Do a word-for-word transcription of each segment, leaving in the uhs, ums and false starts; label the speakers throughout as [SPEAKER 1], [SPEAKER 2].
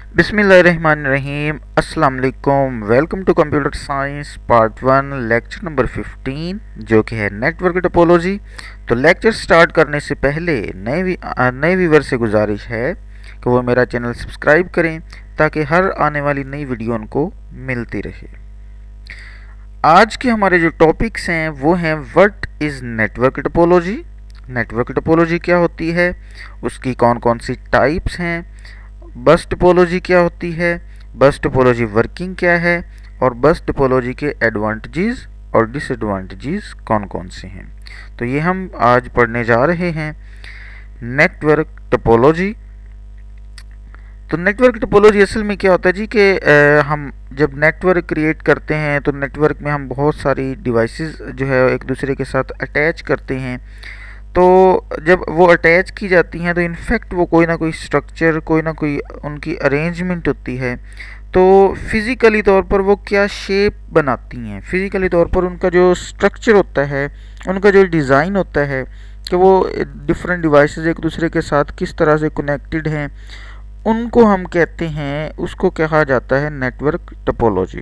[SPEAKER 1] बिस्मिल्लाहिर्रहमानिर्रहीम। अस्सलाम वालेकुम। Welcome to computer science part one, lecture number fifteen, जो कि है नेटवर्क टोपोलॉजी। तो लेक्चर स्टार्ट करने से पहले नए वी नए व्यूवर से गुजारिश है कि वो मेरा चैनल सब्सक्राइब करें ताकि हर आने वाली नई वीडियो उनको मिलती रहे। आज के हमारे जो टॉपिक्स हैं वो हैं what is network topology, network topology क्या होती है, उसकी कौन कौन सी टाइप्स हैं, बस टोपोलॉजी क्या होती है, बस टोपोलॉजी वर्किंग क्या है, और बस टोपोलॉजी के एडवांटेजेस और डिसएडवांटेजेस कौन कौन से हैं। तो ये हम आज पढ़ने जा रहे हैं नेटवर्क टोपोलॉजी। तो नेटवर्क टोपोलॉजी असल में क्या होता है जी कि हम जब नेटवर्क क्रिएट करते हैं तो नेटवर्क में हम बहुत सारी डिवाइसेस जो है एक दूसरे के साथ अटैच करते हैं। तो जब वो अटैच की जाती हैं तो इनफैक्ट वो कोई ना कोई स्ट्रक्चर, कोई ना कोई उनकी अरेंजमेंट होती है। तो फिज़िकली तौर पर वो क्या शेप बनाती हैं, फिज़िकली तौर पर उनका जो स्ट्रक्चर होता है, उनका जो डिज़ाइन होता है कि वो डिफरेंट डिवाइसेस एक दूसरे के साथ किस तरह से कनेक्टेड हैं, उनको हम कहते हैं, उसको कहा जाता है नेटवर्क टोपोलॉजी।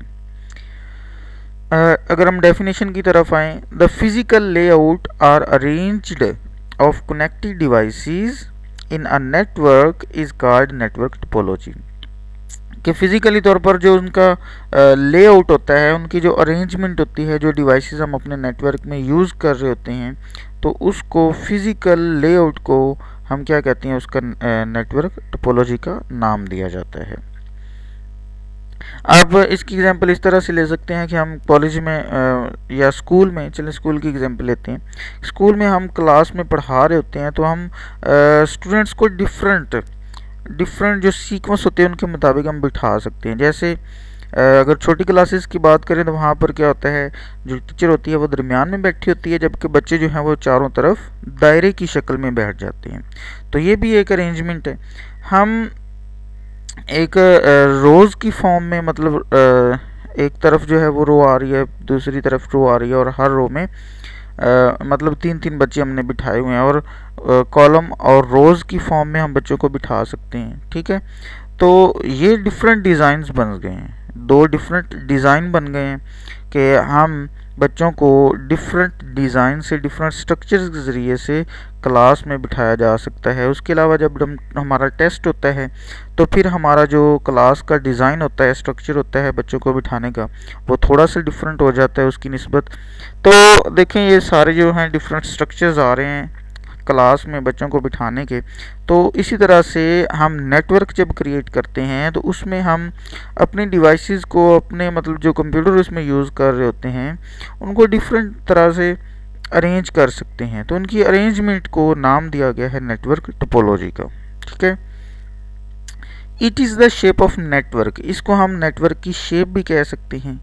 [SPEAKER 1] अगर हम डेफिनेशन की तरफ आएँ, the physical layout are arranged of connected devices in a network is called network topology. कि फिजिकली तौर पर जो उनका लेआउट होता है, उनकी जो अरेंजमेंट होती है, जो डिवाइसेस हम अपने नेटवर्क में यूज़ कर रहे होते हैं, तो उसको फिजिकल लेआउट को हम क्या कहते हैं, उसका नेटवर्क टोपोलॉजी का नाम दिया जाता है। अब इसकी एग्जांपल इस तरह से ले सकते हैं कि हम कॉलेज में आ, या स्कूल में, चलिए स्कूल की एग्जांपल लेते हैं। स्कूल में हम क्लास में पढ़ा रहे होते हैं तो हम स्टूडेंट्स को डिफरेंट डिफरेंट जो सीक्वेंस होते हैं उनके मुताबिक हम बिठा सकते हैं। जैसे आ, अगर छोटी क्लासेस की बात करें तो वहाँ पर क्या होता है, जो टीचर होती है वो दरमियान में बैठी होती है, जबकि बच्चे जो हैं वो चारों तरफ दायरे की शक्ल में बैठ जाते हैं। तो ये भी एक अरेंजमेंट है। हम एक रोज़ की फॉर्म में, मतलब एक तरफ जो है वो रो आ रही है, दूसरी तरफ रो आ रही है, और हर रो में आ, मतलब तीन तीन बच्चे हमने बिठाए हुए हैं, और कॉलम और रोज़ की फॉर्म में हम बच्चों को बिठा सकते हैं। ठीक है, तो ये डिफरेंट डिज़ाइंस बन गए हैं, दो डिफरेंट डिज़ाइन बन गए हैं कि हम बच्चों को डिफरेंट डिज़ाइन से, डिफरेंट स्ट्रक्चर्स के ज़रिए से क्लास में बिठाया जा सकता है। उसके अलावा जब हम हमारा टेस्ट होता है तो फिर हमारा जो क्लास का डिज़ाइन होता है, स्ट्रक्चर होता है बच्चों को बिठाने का, वो थोड़ा सा डिफरेंट हो जाता है उसकी निस्बत। तो देखें ये सारे जो हैं डिफरेंट स्ट्रक्चर्स आ रहे हैं क्लास में बच्चों को बिठाने के। तो इसी तरह से हम नेटवर्क जब क्रिएट करते हैं तो उसमें हम अपने डिवाइसेस को, अपने मतलब जो कंप्यूटर उसमें यूज़ कर रहे होते हैं, उनको डिफरेंट तरह से अरेंज कर सकते हैं। तो उनकी अरेंजमेंट को नाम दिया गया है नेटवर्क टोपोलॉजी का। ठीक है, it is the shape of network, इसको हम नेटवर्क की शेप भी कह सकते हैं।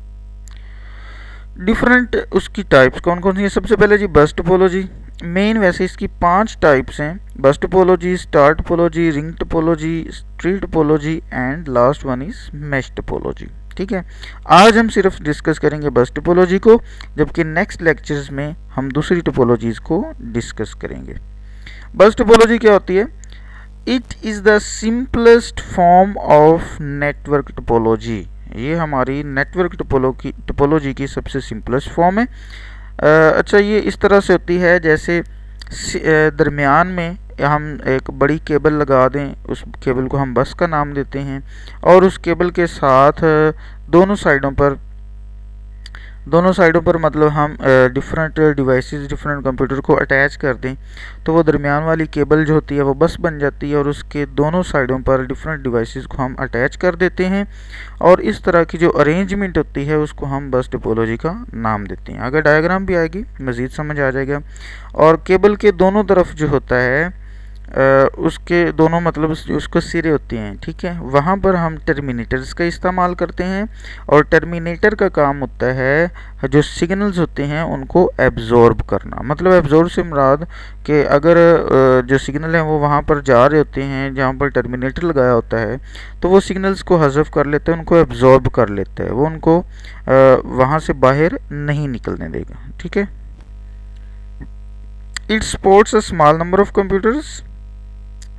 [SPEAKER 1] डिफरेंट उसकी टाइप्स कौन कौन सी है? सबसे पहले जी बस टोपोलॉजी। मेन वैसे इसकी पांच टाइप्स हैं: bus topology, star topology, ring topology, tree topology, and last one is mesh topology. ठीक है, आज हम सिर्फ डिस्कस करेंगे बस टोपोलॉजी को, जबकि नेक्स्ट लेक्चर्स में हम दूसरी टोपोलॉजीज को डिस्कस करेंगे। बस टोपोलॉजी क्या होती है? It is the simplest form of network topology. ये हमारी नेटवर्क टोपोलॉजी टोपोलॉजी की सबसे सिंपलेस्ट फॉर्म है। आ, अच्छा, ये इस तरह से होती है जैसे दरमियान में हम एक बड़ी केबल लगा दें, उस केबल को हम बस का नाम देते हैं, और उस केबल के साथ दोनों साइडों पर दोनों साइडों पर मतलब हम डिफरेंट डिवाइसेस, डिफरेंट कंप्यूटर को अटैच कर दें, तो वो दरमियान वाली केबल जो होती है वो बस बन जाती है, और उसके दोनों साइडों पर डिफरेंट डिवाइसेस को हम अटैच कर देते हैं, और इस तरह की जो अरेंजमेंट होती है उसको हम बस टोपोलॉजी का नाम देते हैं। अगर डायग्राम भी आएगी मज़ीद समझ आ जाएगा। और केबल के दोनों तरफ जो होता है आ, उसके दोनों मतलब उसको सिरे होते हैं। ठीक है, वहाँ पर हम टर्मिनेटर्स का इस्तेमाल करते हैं, और टर्मिनेटर का काम होता है जो सिग्नल्स होते हैं उनको एब्जॉर्ब करना। मतलब एब्जॉर्ब से मुराद कि अगर जो सिग्नल हैं वो वहाँ पर जा रहे होते हैं जहाँ पर टर्मिनेटर लगाया होता है, तो वो सिग्नल्स को हज़फ कर लेते हैं, उनको एब्जॉर्ब कर लेता है, वो उनको वहाँ से बाहर नहीं निकलने देगा। ठीक है, it supports a small number of computers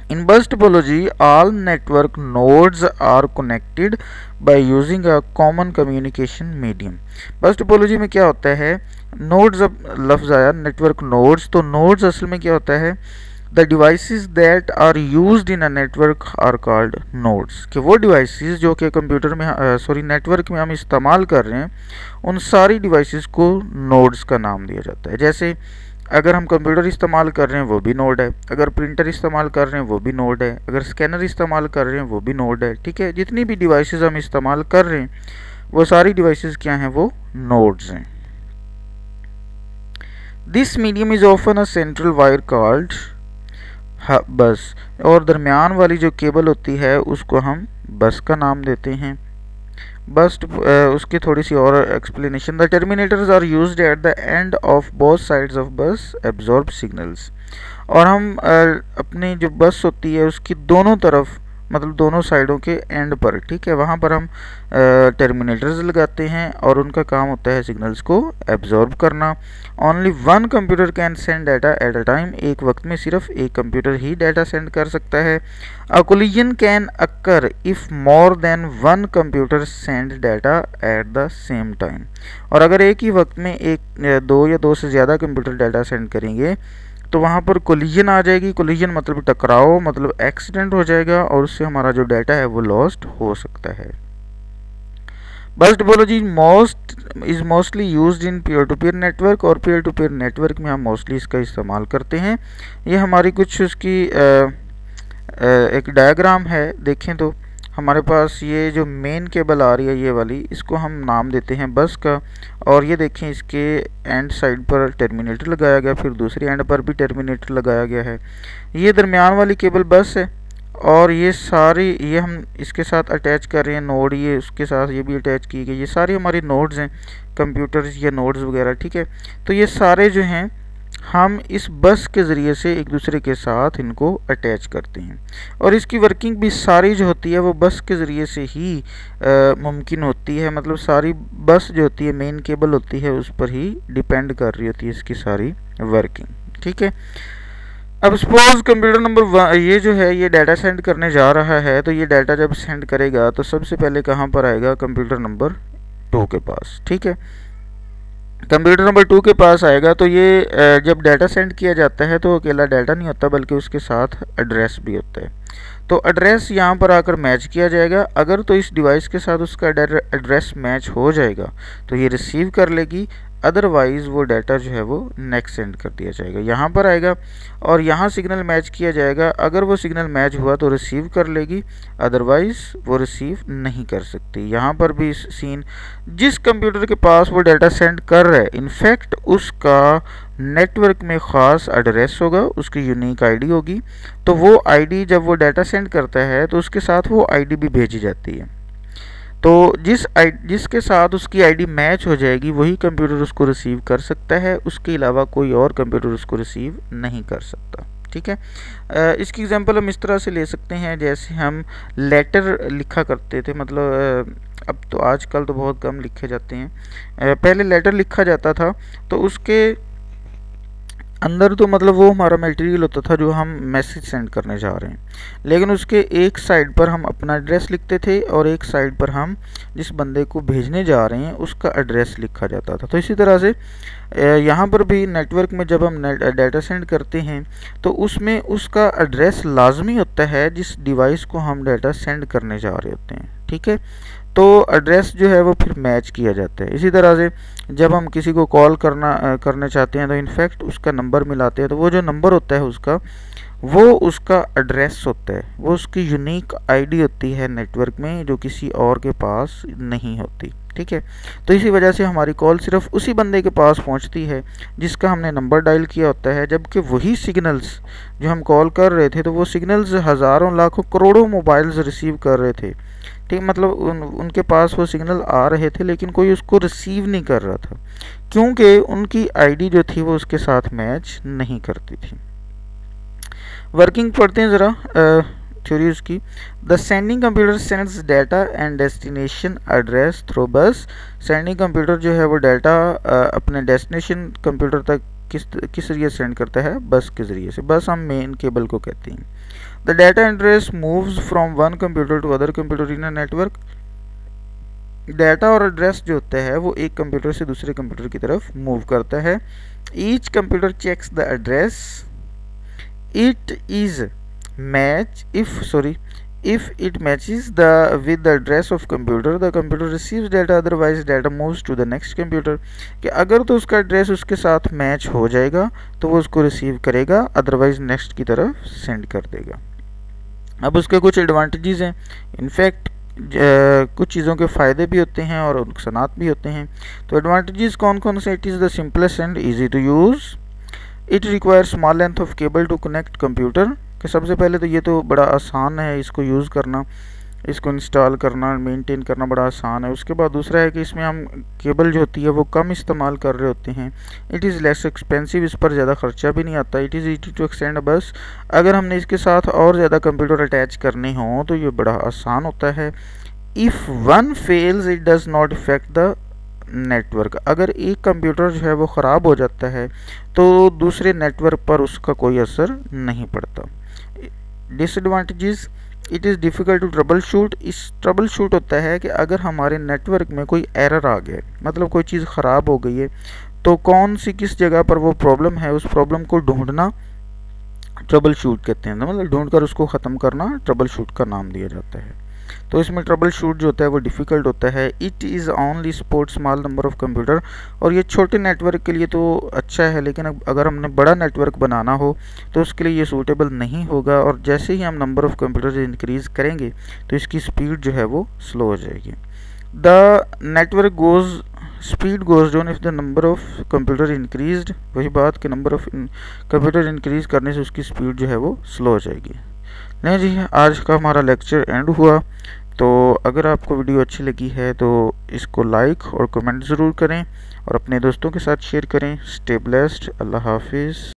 [SPEAKER 1] In bus topology, all network nodes are connected by using a common communication medium. Bus topology में क्या होता है, नोड्स, अब लफ्ज़ आया नेटवर्क नोड्स, तो नोड्स असल में क्या होता है, the devices that are used in a network are called nodes, कि वो डिवाइसेस जो कि कंप्यूटर में सॉरी नेटवर्क में हम इस्तेमाल कर रहे हैं, उन सारी डिवाइसेस को नोड्स का नाम दिया जाता है। जैसे अगर हम कंप्यूटर इस्तेमाल कर रहे हैं वो भी नोड है, अगर प्रिंटर इस्तेमाल कर रहे हैं वो भी नोड है, अगर स्कैनर इस्तेमाल कर रहे हैं वो भी नोड है। ठीक है, जितनी भी डिवाइसेस हम इस्तेमाल कर रहे हैं वो सारी डिवाइसेस क्या हैं, वो नोड्स हैं। This medium is often a central wire called bus, और दरमियान वाली जो केबल होती है उसको हम बस का नाम देते हैं। बस उसकी थोड़ी सी और explanation, the terminators are used at the end of both sides of bus absorb signals, और हम अपनी जो बस होती है उसकी दोनों तरफ, मतलब दोनों साइडों के एंड पर, ठीक है, वहाँ पर हम टर्मिनेटर्स लगाते हैं और उनका काम होता है सिग्नल्स को एब्जॉर्ब करना। Only one computer can send data at a time, एक वक्त में सिर्फ एक कंप्यूटर ही डाटा सेंड कर सकता है। A collision can occur if more than one computer send data at the same time, और अगर एक ही वक्त में एक दो या दो से ज़्यादा कंप्यूटर डाटा सेंड करेंगे तो वहाँ पर कोलिजन आ जाएगी। कोलिजन मतलब टकराव, मतलब एक्सीडेंट हो जाएगा और उससे हमारा जो डाटा है वो लॉस्ट हो सकता है। Bus topology most is mostly used in peer to peer network, और पीयर टू पीयर नेटवर्क में हम मोस्टली इसका इस्तेमाल करते हैं। ये हमारी कुछ उसकी आ, आ, एक डायग्राम है, देखें तो हमारे पास ये जो मेन केबल आ रही है ये वाली, इसको हम नाम देते हैं बस का, और ये देखें इसके एंड साइड पर टर्मिनेटर लगाया गया, फिर दूसरी एंड पर भी टर्मिनेटर लगाया गया है। ये दरमियान वाली केबल बस है, और ये सारी ये हम इसके साथ अटैच कर रहे हैं नोड, ये उसके साथ ये भी अटैच की गई, ये सारी हमारी नोड्स हैं, कंप्यूटर्स या नोड्स वगैरह। ठीक है, तो ये सारे जो हैं हम इस बस के ज़रिए से एक दूसरे के साथ इनको अटैच करते हैं, और इसकी वर्किंग भी सारी जो होती है वो बस के ज़रिए से ही मुमकिन होती है। मतलब सारी बस जो होती है, मेन केबल होती है, उस पर ही डिपेंड कर रही होती है इसकी सारी वर्किंग। ठीक है, अब सपोज कंप्यूटर नंबर वन ये जो है ये डाटा सेंड करने जा रहा है, तो ये डाटा जब सेंड करेगा तो सबसे पहले कहाँ पर आएगा, कंप्यूटर नंबर टू के पास। ठीक है, कंप्यूटर नंबर टू के पास आएगा, तो ये जब डाटा सेंड किया जाता है तो अकेला डाटा नहीं होता बल्कि उसके साथ एड्रेस भी होता है। तो एड्रेस यहाँ पर आकर मैच किया जाएगा, अगर तो इस डिवाइस के साथ उसका एड्रेस मैच हो जाएगा तो ये रिसीव कर लेगी, अदरवाइज़ वो डाटा जो है वो नेक्स्ट सेंड कर दिया जाएगा। यहाँ पर आएगा और यहाँ सिग्नल मैच किया जाएगा, अगर वो सिग्नल मैच हुआ तो रिसीव कर लेगी, अदरवाइज़ वो रिसीव नहीं कर सकती। यहाँ पर भी सीन, जिस कंप्यूटर के पास वो डाटा सेंड कर रहा है इनफैक्ट उसका नेटवर्क में ख़ास एड्रेस होगा, उसकी यूनिक आईडी होगी, तो वो आईडी जब वो डाटा सेंड करता है तो उसके साथ वो आईडी भी भेजी जाती है। तो जिस आई जिसके साथ उसकी आईडी मैच हो जाएगी वही कंप्यूटर उसको रिसीव कर सकता है, उसके अलावा कोई और कंप्यूटर उसको रिसीव नहीं कर सकता। ठीक है, आ, इसकी एग्जांपल हम इस तरह से ले सकते हैं, जैसे हम लेटर लिखा करते थे, मतलब अब तो आजकल तो बहुत कम लिखे जाते हैं, आ, पहले लेटर लिखा जाता था तो उसके अंदर तो मतलब वो हमारा मटेरियल होता था जो हम मैसेज सेंड करने जा रहे हैं, लेकिन उसके एक साइड पर हम अपना एड्रेस लिखते थे और एक साइड पर हम जिस बंदे को भेजने जा रहे हैं उसका एड्रेस लिखा जाता था। तो इसी तरह से यहाँ पर भी नेटवर्क में जब हम डाटा सेंड करते हैं तो उसमें उसका एड्रेस लाजमी होता है जिस डिवाइस को हम डाटा सेंड करने जा रहे होते हैं। ठीक है, तो एड्रेस जो है वो फिर मैच किया जाता है। इसी तरह से जब हम किसी को कॉल करना करने चाहते हैं तो इनफैक्ट उसका नंबर मिलाते हैं, तो वो जो नंबर होता है उसका वो उसका एड्रेस होता है, वो उसकी यूनिक आईडी होती है नेटवर्क में जो किसी और के पास नहीं होती। ठीक है, तो इसी वजह से हमारी कॉल सिर्फ उसी बंदे के पास पहुंचती है जिसका हमने नंबर डायल किया होता है, जबकि वही सिग्नल्स जो हम कॉल कर रहे थे तो वो सिग्नल्स हज़ारों लाखों करोड़ों मोबाइल्स रिसीव कर रहे थे। ठीक, मतलब उन, उनके पास वो सिग्नल आ रहे थे लेकिन कोई उसको रिसीव नहीं कर रहा था क्योंकि उनकी आईडी जो थी वो उसके साथ मैच नहीं करती थी। वर्किंग पढ़ते हैं ज़रा थ्योरी उसकी। The sending computer sends data and destination address through bus. Sending computer जो है वो डाटा अपने डेस्टिनेशन कंप्यूटर तक किस किस जरिए सेंड करता है, बस के ज़रिए से। बस हम मेन केबल को कहते हैं। The data address moves from one computer to other computer in a network. Data और एड्रेस जो होता है वो एक कंप्यूटर से दूसरे कंप्यूटर की तरफ मूव करता है। Each computer checks the address, it is match if sorry if it matches the with the address of computer the computer receives data, otherwise data moves to the next computer। कि अगर तो उसका address उसके साथ match हो जाएगा तो वो उसको रिसीव करेगा, अदरवाइज नेक्स्ट की तरफ सेंड कर देगा। अब उसके कुछ एडवांटेजेस हैं, इनफैक्ट कुछ चीज़ों के फ़ायदे भी होते हैं और नुकसानात भी होते हैं। तो एडवांटेजेस कौन कौन से? It is the simplest and easy to use, it require small length of cable to connect computer. कि सबसे पहले तो ये तो बड़ा आसान है इसको यूज़ करना, इसको इंस्टॉल करना, मेंटेन करना बड़ा आसान है। उसके बाद दूसरा है कि इसमें हम केबल जो होती है वो कम इस्तेमाल कर रहे होते हैं। इट इज़ लेस एक्सपेंसिव, इस पर ज़्यादा खर्चा भी नहीं आता। It is easy to extend, बस अगर हमने इसके साथ और ज़्यादा कंप्यूटर अटैच करने हों तो ये बड़ा आसान होता है। If one fails it does not effect the network. अगर एक कंप्यूटर जो है वो ख़राब हो जाता है तो दूसरे नेटवर्क पर उसका कोई असर नहीं पड़ता। Disadvantages, it is difficult to troubleshoot. इस ट्रबल शूट होता है कि अगर हमारे नेटवर्क में कोई एरर आ गया, मतलब कोई चीज़ ख़राब हो गई है, तो कौन सी किस जगह पर वो प्रॉब्लम है उस प्रॉब्लम को ढूंढना ट्रबल शूट कहते हैं। मतलब ढूंढ कर उसको ख़त्म करना ट्रबल शूट का नाम दिया जाता है। तो इसमें ट्रबल शूट जो होता है वो डिफ़िकल्ट होता है। It is only support small number of computer, और ये छोटे नेटवर्क के लिए तो अच्छा है, लेकिन अगर हमने बड़ा नेटवर्क बनाना हो तो उसके लिए ये सूटेबल नहीं होगा। और जैसे ही हम नंबर ऑफ कंप्यूटर इंक्रीज़ करेंगे तो इसकी स्पीड जो है वो स्लो हो जाएगी। The network goes speed goes down if the number of computer increased. वही बात कि नंबर ऑफ कंप्यूटर इंक्रीज़ करने से उसकी स्पीड जो है वो स्लो हो जाएगी। नहीं जी, आज का हमारा लेक्चर एंड हुआ। तो अगर आपको वीडियो अच्छी लगी है तो इसको लाइक और कमेंट ज़रूर करें और अपने दोस्तों के साथ शेयर करें। स्टे ब्लेस्ड, अल्लाह हाफिज़।